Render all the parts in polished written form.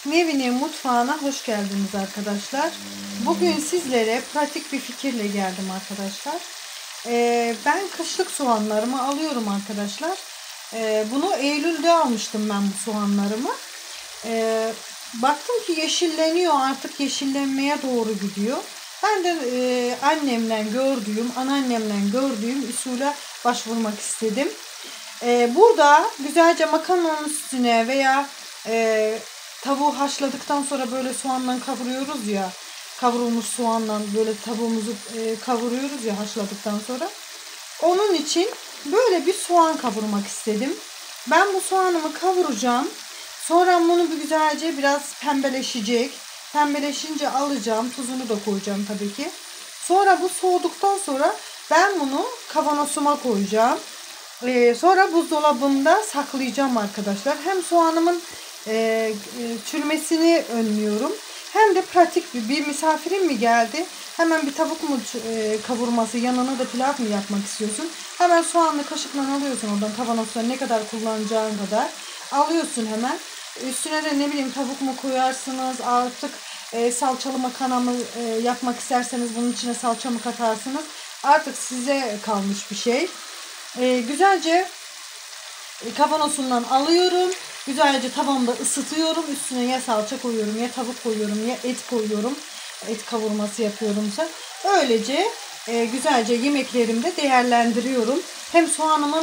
Nevin'in mutfağına hoş geldiniz arkadaşlar. Bugün sizlere pratik bir fikirle geldim arkadaşlar. Ben kışlık soğanlarımı alıyorum arkadaşlar. Bunu Eylül'de almıştım ben bu soğanlarımı. Baktım ki yeşilleniyor, artık yeşillenmeye doğru gidiyor. Ben de anneannemden gördüğüm usule başvurmak istedim. Burada güzelce makarnanın üstüne veya tavuğu haşladıktan sonra böyle soğanla kavuruyoruz ya, kavrulmuş soğanla böyle tavuğumuzu kavuruyoruz ya haşladıktan sonra. Onun için böyle bir soğan kavurmak istedim. Ben bu soğanımı kavuracağım. Sonra bunu bir güzelce biraz pembeleşecek. Pembeleşince alacağım. Tuzunu da koyacağım tabii ki. Sonra bu soğuduktan sonra ben bunu kavanozuma koyacağım. Sonra buzdolabında saklayacağım arkadaşlar. Hem soğanımın çürümesini önlüyorum. Hem de pratik bir misafirim mi geldi? Hemen bir tavuk mu kavurması, yanına da pilav mı yapmak istiyorsun? Hemen soğanlı kaşıkla alıyorsun oradan, kavanozda ne kadar kullanacağın kadar alıyorsun hemen. Üstüne de ne bileyim tavuk mu koyarsınız, artık salçalı makarna mı yapmak isterseniz bunun içine salça mı katarsınız? Artık size kalmış bir şey. Güzelce kavanozundan alıyorum. Güzelce tavamda ısıtıyorum. Üstüne ya salça koyuyorum, ya tavuk koyuyorum, ya et koyuyorum. Et kavurması yapıyorumsa. Öylece güzelce yemeklerimde değerlendiriyorum. Hem soğanımın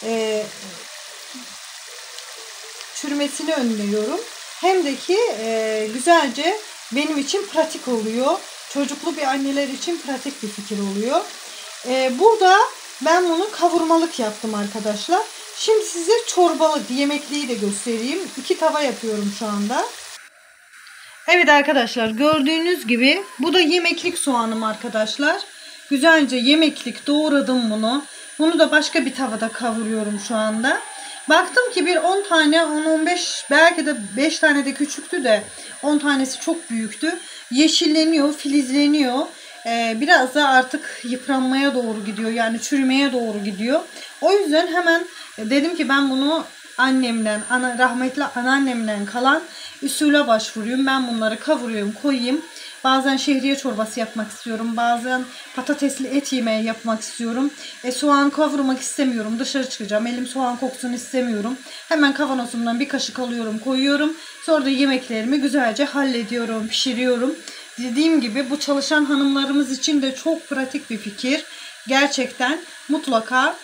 çürümesini önlüyorum. Hem de ki güzelce benim için pratik oluyor. Çocuklu bir anneler için pratik bir fikir oluyor. Burada ben bunu kavurmalık yaptım arkadaşlar. Şimdi size çorbalık, yemekliği de göstereyim. 2 tava yapıyorum şu anda. Evet arkadaşlar, gördüğünüz gibi bu da yemeklik soğanım arkadaşlar. Güzelce yemeklik doğradım bunu. Bunu da başka bir tavada kavuruyorum şu anda. Baktım ki bir 10 tane, 10-15, belki de 5 tane de küçüktü de 10 tanesi çok büyüktü. Yeşilleniyor, filizleniyor. Biraz da artık yıpranmaya doğru gidiyor. Yani çürümeye doğru gidiyor. O yüzden hemen dedim ki ben bunu rahmetli anneannemden kalan usule başvuruyorum. Ben bunları kavuruyorum, koyayım. Bazen şehriye çorbası yapmak istiyorum. Bazen patatesli et yemeği yapmak istiyorum. Soğan kavurmak istemiyorum. Dışarı çıkacağım. Elim soğan koksun istemiyorum. Hemen kavanozumdan bir kaşık alıyorum, koyuyorum. Sonra da yemeklerimi güzelce hallediyorum, pişiriyorum. Dediğim gibi bu çalışan hanımlarımız için de çok pratik bir fikir. Gerçekten mutlaka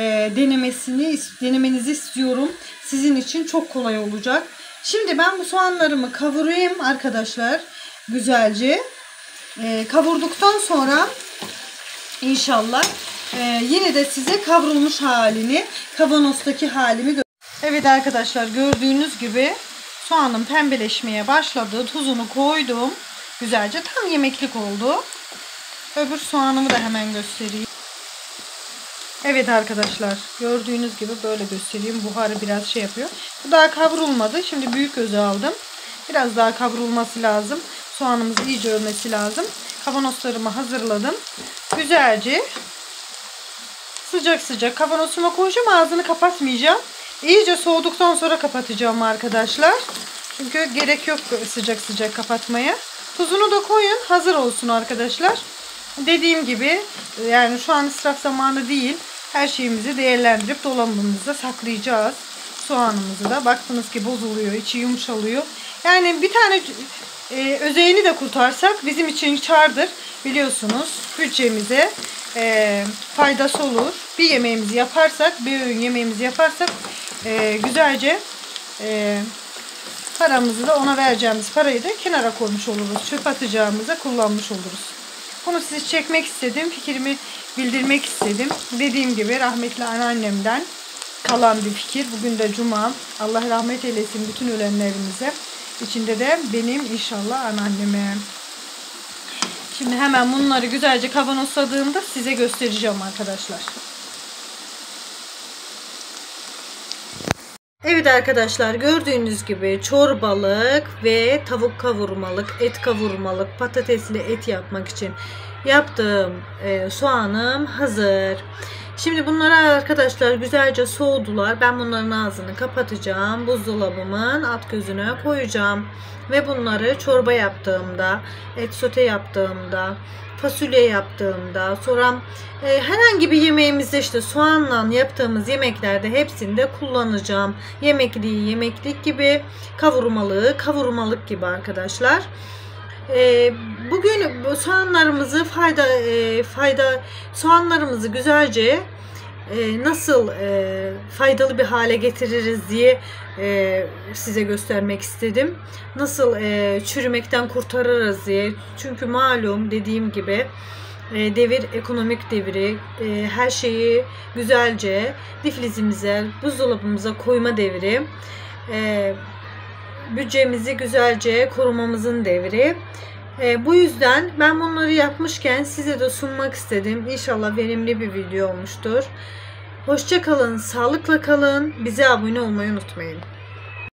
denemenizi istiyorum. Sizin için çok kolay olacak. Şimdi ben bu soğanlarımı kavurayım arkadaşlar. Güzelce kavurduktan sonra inşallah yine de size kavrulmuş halini, kavanozdaki halimi Evet arkadaşlar, gördüğünüz gibi soğanım pembeleşmeye başladı. Tuzunu koydum. Güzelce tam yemeklik oldu. Öbür soğanımı da hemen göstereyim. Evet arkadaşlar, gördüğünüz gibi böyle göstereyim. Buharı biraz şey yapıyor. Bu daha kavrulmadı. Şimdi büyük gözü aldım. Biraz daha kavrulması lazım. Soğanımız iyice ölmesi lazım. Kavanozlarımı hazırladım. Güzelce sıcak sıcak kavanozuma koyacağım. Ağzını kapatmayacağım. İyice soğuduktan sonra kapatacağım arkadaşlar. Çünkü gerek yok sıcak sıcak kapatmaya. Tuzunu da koyun. Hazır olsun arkadaşlar. Dediğim gibi yani şu an israf zamanı değil. Her şeyimizi değerlendirip dolabımızda saklayacağız. Soğanımızı da baktınız ki bozuluyor. İçi yumuşalıyor. Yani bir tane özeğini de kurtarsak bizim için kârdır. Biliyorsunuz bütçemize faydası olur. Bir yemeğimizi yaparsak, bir öğün yemeğimizi yaparsak güzelce paramızı da ona vereceğimiz parayı da kenara koymuş oluruz. Çöp atacağımıza kullanmış oluruz. Bunu size çekmek istedim. Fikrimi bildirmek istedim. Dediğim gibi rahmetli anneannemden kalan bir fikir. Bugün de cuma. Allah rahmet eylesin bütün ölenlerimize. İçinde de benim inşallah anneanneme. Şimdi hemen bunları güzelce kavanozladığımda size göstereceğim arkadaşlar. Evet arkadaşlar, gördüğünüz gibi çorbalık ve tavuk kavurmalık, et kavurmalık, patatesli et yapmak için yaptığım soğanım hazır. Şimdi bunları arkadaşlar güzelce soğudular. Ben bunların ağzını kapatacağım. Buzdolabımın alt gözüne koyacağım. Ve bunları çorba yaptığımda, et sote yaptığımda, fasulye yaptığımda, sonra herhangi bir yemeğimizde işte soğanla yaptığımız yemeklerde hepsinde kullanacağım. Yemeklik gibi, kavurmalık gibi arkadaşlar. Bugün bu soğanlarımızı soğanlarımızı güzelce nasıl faydalı bir hale getiririz diye size göstermek istedim. Nasıl çürümekten kurtarırız diye. Çünkü malum dediğim gibi devir ekonomik devri, her şeyi güzelce difrizimize, buzdolabımıza koyma devri, bütçemizi güzelce korumamızın devri. Bu yüzden ben bunları yapmışken size de sunmak istedim. İnşallah verimli bir video olmuştur. Hoşça kalın, sağlıkla kalın. Bize abone olmayı unutmayın.